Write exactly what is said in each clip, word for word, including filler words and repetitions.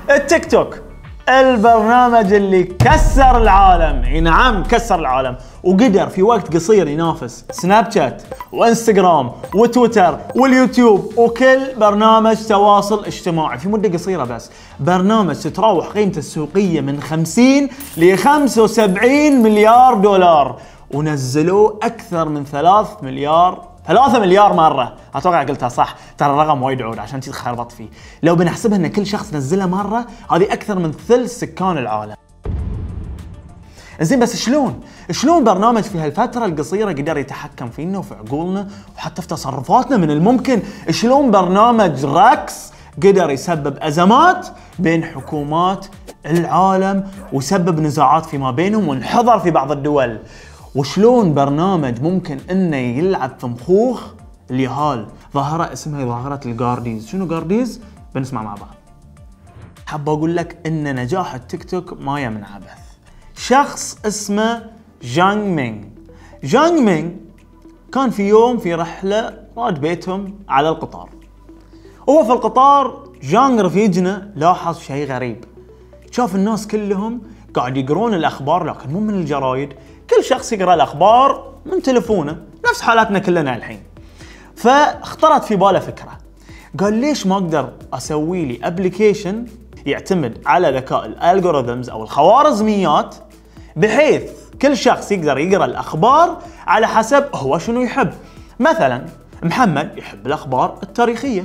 التيك توك، البرنامج اللي كسر العالم. اي نعم كسر العالم، وقدر في وقت قصير ينافس سناب شات وانستغرام وتويتر واليوتيوب وكل برنامج تواصل اجتماعي في مدة قصيرة. بس برنامج تتراوح قيمته السوقية من خمسين ل خمسة وسبعين مليار دولار، ونزلوه اكثر من ثلاث مليار ثلاثة مليار مرة. اتوقع قلتها صح، ترى الرقم وايد عود عشان كذا خربطت فيه. لو بنحسبها ان كل شخص نزلها مرة، هذه اكثر من ثلث سكان العالم. زين بس شلون؟ شلون برنامج في هالفترة القصيرة قدر يتحكم فينا وفي عقولنا وحتى في تصرفاتنا؟ من الممكن شلون برنامج رقص قدر يسبب ازمات بين حكومات العالم وسبب نزاعات فيما بينهم وانحظر في بعض الدول؟ وشلون برنامج ممكن انه يلعب في مخوخ اليهال؟ ظاهرة اسمها ظاهرة الجارديز. شنو جارديز؟ بنسمع مع بعض. حاب اقول لك ان نجاح التيك توك ما يمن عبث. شخص اسمه جانغ مينغ. جانغ مينغ كان في يوم في رحلة راد بيتهم على القطار. هو في القطار جانغ رفيجنا لاحظ شيء غريب. شاف الناس كلهم قاعد يقرون الاخبار، لكن مو من الجرايد، كل شخص يقرا الاخبار من تلفونه، نفس حالاتنا كلنا الحين. فاخترت في باله فكره، قال ليش ما اقدر اسوي لي ابلكيشن يعتمد على ذكاء الالجوريثمز او الخوارزميات، بحيث كل شخص يقدر يقرا الاخبار على حسب هو شنو يحب. مثلا محمد يحب الاخبار التاريخيه،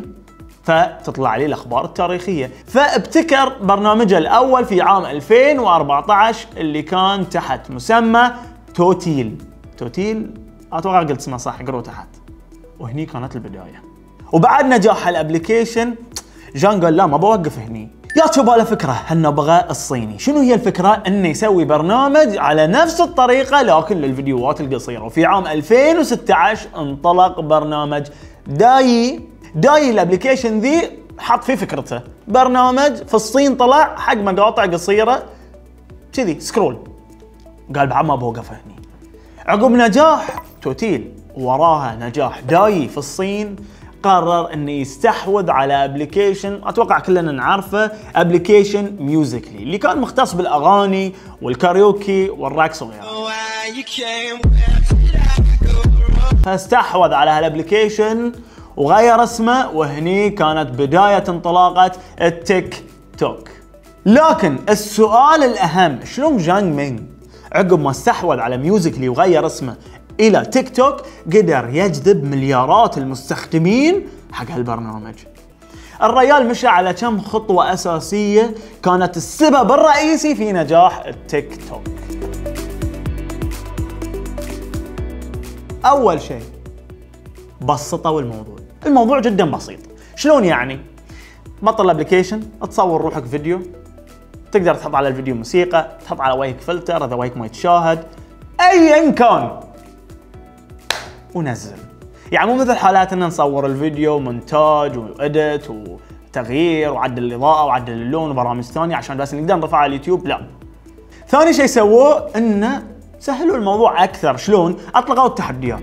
فتطلع لي الاخبار التاريخيه. فابتكر برنامجه الاول في عام ألفين وأربعة عشر اللي كان تحت مسمى توتيل. توتيل اتوقع قلت اسمه صح، اقروا تحت. وهني كانت البدايه. وبعد نجاح الابلكيشن جان قال لا ما بوقف هني، جات باله فكره انه بغى الصيني. شنو هي الفكره؟ انه يسوي برنامج على نفس الطريقه لكن للفيديوهات القصيره. وفي عام ألفين وستة عشر انطلق برنامج داي. داي الابلكيشن ذي حط فيه فكرته، برنامج في الصين طلع حق مقاطع قصيره كذي سكرول. قال بعد ما بوقف هني. عقب نجاح توتيل وراها نجاح داي في الصين، قرر انه يستحوذ على ابلكيشن اتوقع كلنا نعرفه، ابلكيشن ميوزيكلي اللي كان مختص بالاغاني والكاريوكي والرقص وغيره. فاستحوذ على هالابلكيشن وغير اسمه، وهني كانت بداية انطلاقة التيك توك. لكن السؤال الأهم، شلون جانغ مينغ عقب ما استحوذ على ميوزيكلي وغير اسمه إلى تيك توك قدر يجذب مليارات المستخدمين حق هالبرنامج؟ الريال مشى على كم خطوة أساسية كانت السبب الرئيسي في نجاح التيك توك. أول شيء بسطوا الموضوع. الموضوع جدا بسيط. شلون يعني؟ بطل الابلكيشن، تصور روحك فيديو، تقدر تحط على الفيديو موسيقى، تحط على وجهك فلتر اذا وجهك ما يتشاهد، ايا كان، ونزل. يعني مو مثل حالات ان نصور الفيديو مونتاج واديت وتغيير وعدل الاضاءه وعدل اللون وبرامج ثانيه عشان بس نقدر نرفعه على اليوتيوب، لا. ثاني شيء سووه انه سهلوا الموضوع اكثر. شلون؟ اطلقوا التحديات.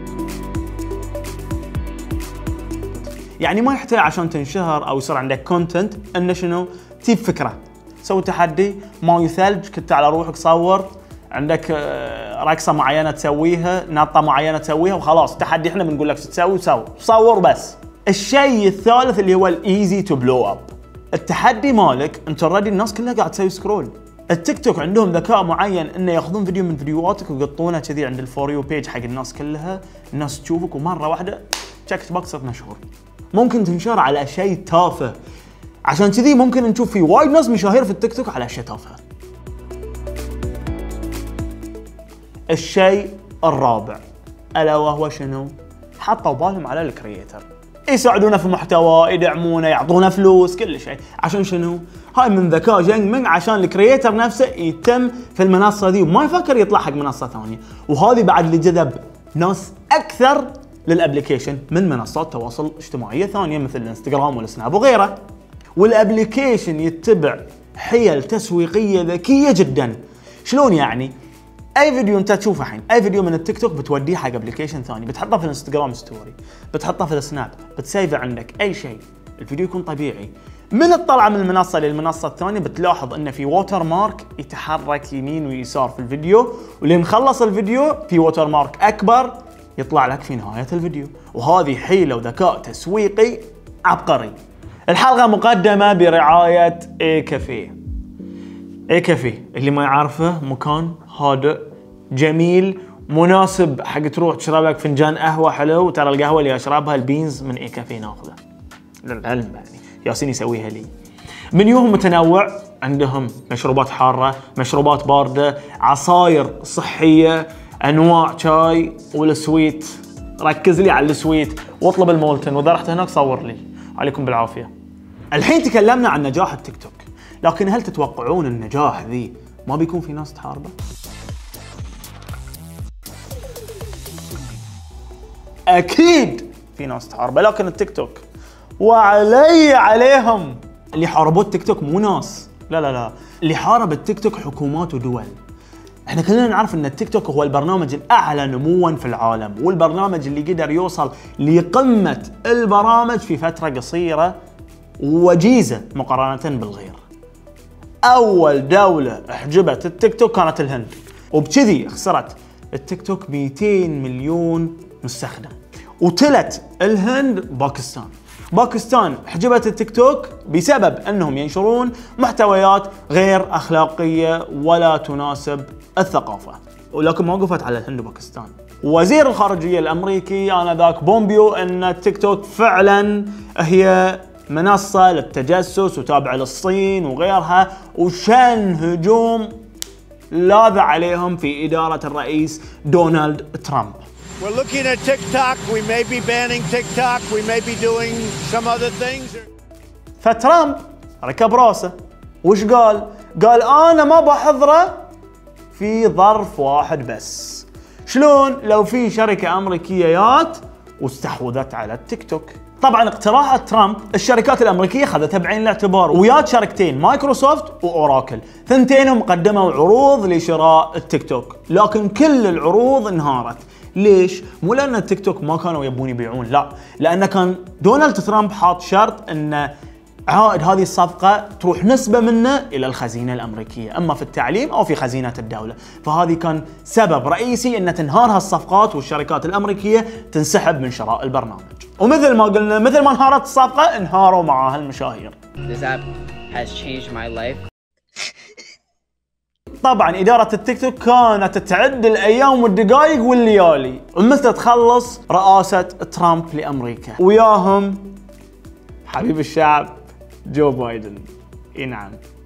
يعني ما يحتاج عشان تنشهر او يصير عندك كونتنت انه شنو؟ تجيب فكره، سوي تحدي، ماي ثلج، كنت على روحك صور، عندك رقصه معينه تسويها، نطه معينه تسويها وخلاص، تحدي احنا بنقول لك شو تسوي، سوي، صور بس. الشيء الثالث اللي هو الايزي تو بلو اب. التحدي مالك انت اوريدي الناس كلها قاعد تسوي سكرول. التيك توك عندهم ذكاء معين انه ياخذون فيديو من فيديوهاتك ويقطونه كذي عند الفور يو بيج حق الناس كلها، الناس تشوفك ومره واحده تشكت بوكس صرت مشهور. ممكن تنشر على شيء تافه، عشان كذي ممكن نشوف في وايد ناس مشاهير في التيك توك على اشياء تافهه. الشيء الرابع الا وهو شنو؟ حطوا بالهم على الكرييتر، يساعدونا في محتوى، يدعمونا، يعطونا فلوس، كل شيء. عشان شنو؟ هاي من ذكاء جانغ مينغ عشان الكرييتر نفسه يتم في المنصه ذي وما يفكر يطلع حق منصه ثانيه. وهذه بعد اللي جذب ناس اكثر للابلكيشن من منصات تواصل اجتماعيه ثانيه مثل الانستغرام والسناب وغيره. والابلكيشن يتبع حيل تسويقيه ذكيه جدا. شلون يعني؟ اي فيديو انت تشوفه الحين، اي فيديو من التيك توك بتوديه حق ابلكيشن ثاني، بتحطه في الانستغرام ستوري، بتحطه في السناب، بتسيفه عندك، اي شيء. الفيديو يكون طبيعي، من الطلعة من المنصة للمنصة الثانية بتلاحظ ان في ووتر مارك يتحرك يمين ويسار في الفيديو، ولين خلص الفيديو في ووتر مارك اكبر يطلع لك في نهاية الفيديو، وهذه حيلة وذكاء تسويقي عبقري. الحلقة مقدمة برعاية اي كافيه. اي كافيه اللي ما يعرفه مكان هادئ جميل مناسب حق تروح تشرب لك فنجان قهوة حلو، وترى القهوة اللي اشربها البينز من اي كافيه ناخذه للعلم، يعني ياسين يسويها لي. منيوهم متنوع، عندهم مشروبات حارة، مشروبات باردة، عصاير صحية، انواع شاي والسويت. ركز لي على السويت واطلب المولتن، واذا رحت هناك صور لي. عليكم بالعافية. الحين تكلمنا عن نجاح التيك توك، لكن هل تتوقعون النجاح ذي ما بيكون في ناس تحاربه؟ اكيد في ناس تحاربه، لكن التيك توك وعلي عليهم. اللي حاربوا التيك توك مو ناس، لا لا لا، اللي حارب التيك توك حكومات ودول. احنا كلنا نعرف ان التيك توك هو البرنامج الاعلى نمواً في العالم، والبرنامج اللي قدر يوصل لقمة البرامج في فترة قصيرة وجيزة مقارنة بالغير. اول دولة احجبت التيك توك كانت الهند، وبكذي خسرت التيك توك مئتين مليون مستخدم. وتلت الهند باكستان. باكستان حجبت التيك توك بسبب انهم ينشرون محتويات غير اخلاقيه ولا تناسب الثقافه، ولكن ما وقفت على الهند وباكستان. وزير الخارجيه الامريكي انذاك بومبيو ان التيك توك فعلا هي منصه للتجسس وتابعه للصين وغيرها، وشن هجوم لاذع عليهم في اداره الرئيس دونالد ترامب. We're looking at TikTok. We may be banning TikTok. We may be doing some other things. فترامب ركب راسه، وش قال؟ قال انا ما بحضره في ظرف واحد بس. شلون؟ لو في شركة امريكية جات واستحوذت على التيك توك. طبعا اقتراحات ترامب الشركات الامريكية خذتها بعين الاعتبار، ويات شركتين مايكروسوفت واوراكل، ثنتينهم قدموا عروض لشراء التيك توك، لكن كل العروض انهارت. ليش؟ مو لان التيك توك ما كانوا يبون يبيعون، لا، لان كان دونالد ترامب حاط شرط ان عائد هذه الصفقه تروح نسبه منه الى الخزينه الامريكيه، اما في التعليم او في خزينه الدوله، فهذه كان سبب رئيسي ان تنهار هالصفقات والشركات الامريكيه تنسحب من شراء البرنامج. ومثل ما قلنا، مثل ما انهارت الصفقه انهاروا معاها المشاهير. This app has changed my life. طبعا إدارة التيك توك كانت تعد الأيام والدقائق والليالي ومتى تخلص رئاسة ترامب لأمريكا، وياهم حبيب الشعب جو بايدن. إي نعم.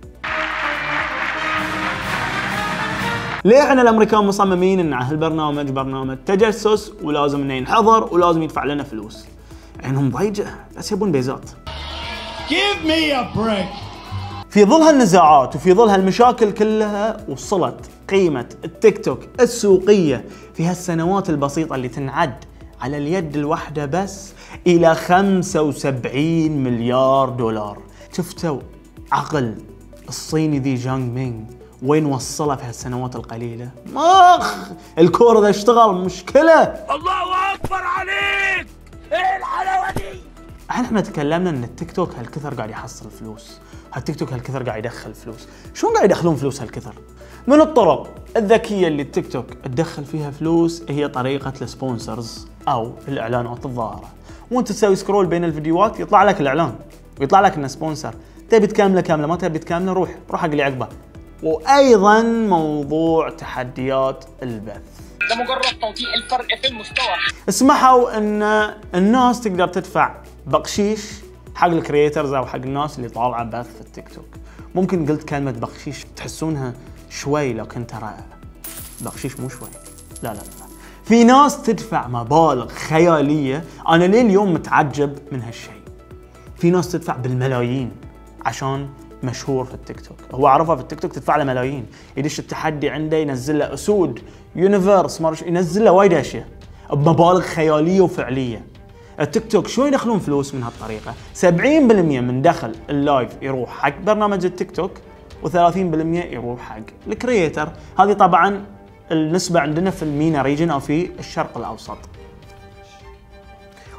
ليه احنا الأمريكان مصممين إن هالبرنامج برنامج تجسس ولازم إنه ينحظر ولازم يدفع لنا فلوس؟ عينهم ضيجة بس يبون بيزات. Give me a break. في ظل هالنزاعات وفي ظل هالمشاكل كلها، وصلت قيمة التيك توك السوقية في هالسنوات البسيطة اللي تنعد على اليد الواحدة بس إلى خمسة وسبعين مليار دولار. شفتوا عقل الصيني ذي جانغ مينغ وين وصله في هالسنوات القليلة؟ مخ الكورة ذا اشتغل مشكلة. الله أكبر عليك! إيه الحلاوة دي؟ احنا تكلمنا ان التيك توك هالكثر قاعد يحصل فلوس، هالتيك توك هالكثر قاعد يدخل فلوس. شلون قاعد يدخلون فلوس هالكثر؟ من الطرق الذكيه اللي التيك توك تدخل فيها فلوس هي طريقه السبونسرز او الاعلانات الظاهره. وانت تسوي سكرول بين الفيديوهات يطلع لك الاعلان ويطلع لك انه سبونسر، تبي تكمله كامله، ما تبي تكمله روح روح حق اللي عقبه. وايضا موضوع تحديات البث، لمجرد توضيح الفرق في المستوى. اسمحوا ان الناس تقدر تدفع بقشيش حق الكرييترز او حق الناس اللي طالعه بث في التيك توك. ممكن قلت كلمه بقشيش تحسونها شوي، لكن ترى بقشيش مو شوي، لا لا لا، في ناس تدفع مبالغ خياليه. انا ليه اليوم متعجب من هالشيء. في ناس تدفع بالملايين عشان مشهور في التيك توك، هو عرفه في التيك توك تدفع له ملايين، يدش التحدي عنده ينزل له اسود يونيفرس مارش، ينزل له وايد اشياء بمبالغ خياليه وفعليه. التيك توك شو يدخلون فلوس من هالطريقه؟ سبعين بالمئة من دخل اللايف يروح حق برنامج التيك توك، وثلاثين بالمئة يروح حق الكرييتر. هذه طبعا النسبه عندنا في المينا ريجن او في الشرق الاوسط.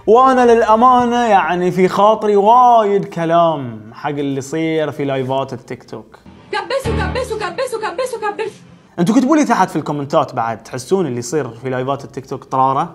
وانا للامانه يعني في خاطري وايد كلام حق اللي يصير في لايفات التيك توك. كبسوا كبسوا كبسوا كبسوا كبسوا. انتوا كتبوا لي تحت في الكومنتات بعد، تحسون اللي يصير في لايفات التيك توك طراره؟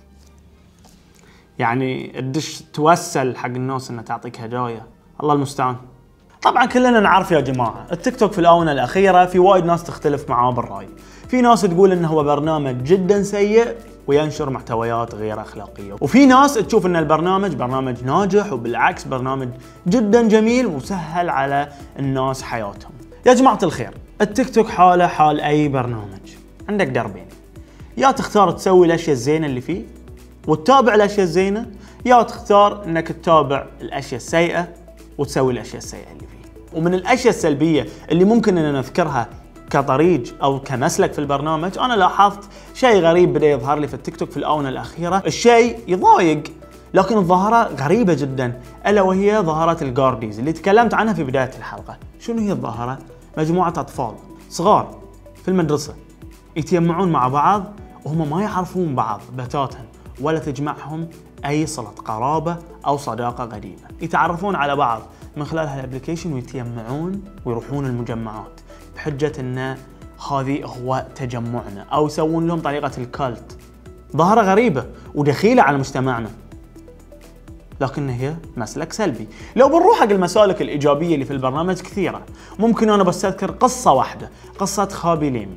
يعني الدش توسل حق الناس انها تعطيك هدايا، الله المستعان. طبعا كلنا نعرف يا جماعه التيك توك في الاونه الاخيره في وايد ناس تختلف معاه بالراي. في ناس تقول انه هو برنامج جدا سيء وينشر محتويات غير اخلاقيه، وفي ناس تشوف ان البرنامج برنامج ناجح وبالعكس برنامج جدا جميل وسهل على الناس حياتهم. يا جماعه الخير، التيك توك حاله حال اي برنامج، عندك دربين، يا تختار تسوي الاشياء الزينه اللي فيه وتتابع الاشياء الزينه، يا تختار انك تتابع الاشياء السيئه وتسوي الاشياء السيئه اللي فيه. ومن الاشياء السلبيه اللي ممكن ان نذكرها كطريق او كمسلك في البرنامج، انا لاحظت شيء غريب بدا يظهر لي في التيك توك في الاونه الاخيره، الشيء يضايق لكن الظاهره غريبه جدا، الا وهي ظاهره الجارديز اللي تكلمت عنها في بدايه الحلقه. شنو هي الظاهره؟ مجموعه اطفال صغار في المدرسه يتجمعون مع بعض وهم ما يعرفون بعض بتاتا ولا تجمعهم اي صله قرابه او صداقه قديمه، يتعرفون على بعض من خلال هالابلكيشن ويتجمعون ويروحون المجمعات بحجه ان هذه هو تجمعنا، او يسوون لهم طريقه الكالت. ظاهره غريبه ودخيله على مجتمعنا، لكن هي مسلك سلبي. لو بنروح حق المسالك الايجابيه اللي في البرنامج كثيره، ممكن انا بس اذكر قصه واحده، قصه خابي ليمي.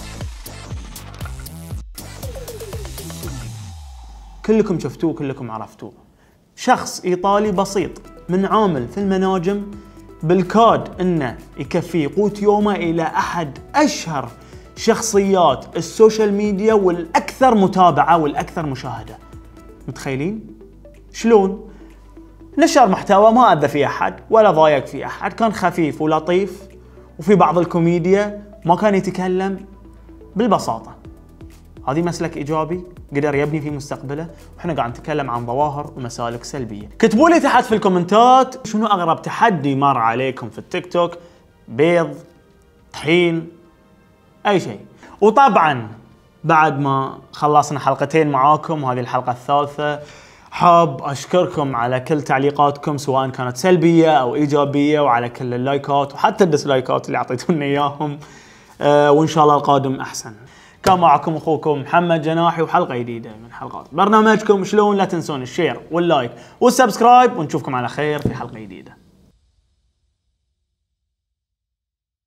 كلكم شفتوه كلكم عرفتوه، شخص ايطالي بسيط من عامل في المناجم بالكاد انه يكفيه قوت يومه الى احد اشهر شخصيات السوشيال ميديا والاكثر متابعه والاكثر مشاهده. متخيلين؟ شلون؟ نشر محتوى ما اذى فيه احد ولا ضايق فيه احد، كان خفيف ولطيف وفي بعض الكوميديا، ما كان يتكلم بالبساطه. هذه مسلك ايجابي قدر يبني في مستقبله، واحنا قاعد نتكلم عن ظواهر ومسالك سلبيه. كتبوا لي تحت في الكومنتات شنو اغرب تحدي مر عليكم في التيك توك، بيض، طحين، اي شيء. وطبعا بعد ما خلصنا حلقتين معاكم وهذه الحلقه الثالثه، حاب اشكركم على كل تعليقاتكم سواء كانت سلبيه او ايجابيه، وعلى كل اللايكات وحتى الديسلايكات اللي اعطيتوني اياهم، أه وان شاء الله القادم احسن. كان معكم اخوكم محمد جناحي وحلقه جديده من حلقات برنامجكم شلون. لا تنسون الشير واللايك والسبسكرايب، ونشوفكم على خير في حلقه جديده.